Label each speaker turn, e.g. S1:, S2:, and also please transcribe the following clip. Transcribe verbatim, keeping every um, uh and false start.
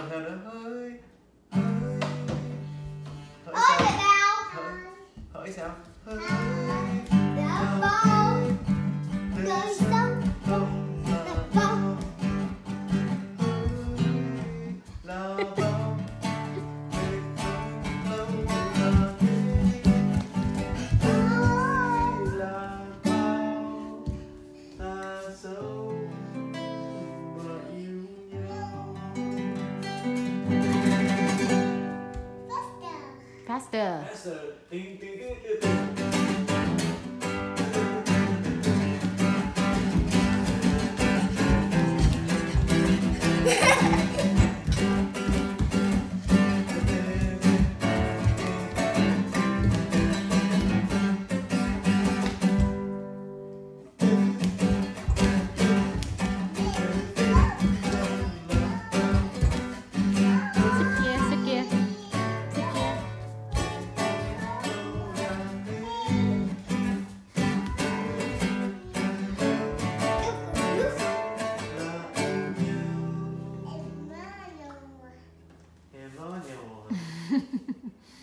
S1: làm theo nữa. Hỡi hỡi hỡi
S2: Ôi
S1: sao?
S2: trời đau.
S1: Hỡi hỡi sao? Hỡi
S2: Đã bao đời sống
S1: không là
S2: đã bao
S1: là bao để không lâu là thế là bao ta dấu mà yêu nhau.
S3: Faster.
S1: Faster. Ting, ting, ting, ting, ting.
S3: Xích kia, xích kia. Xích kia.
S1: Em nói nhiều.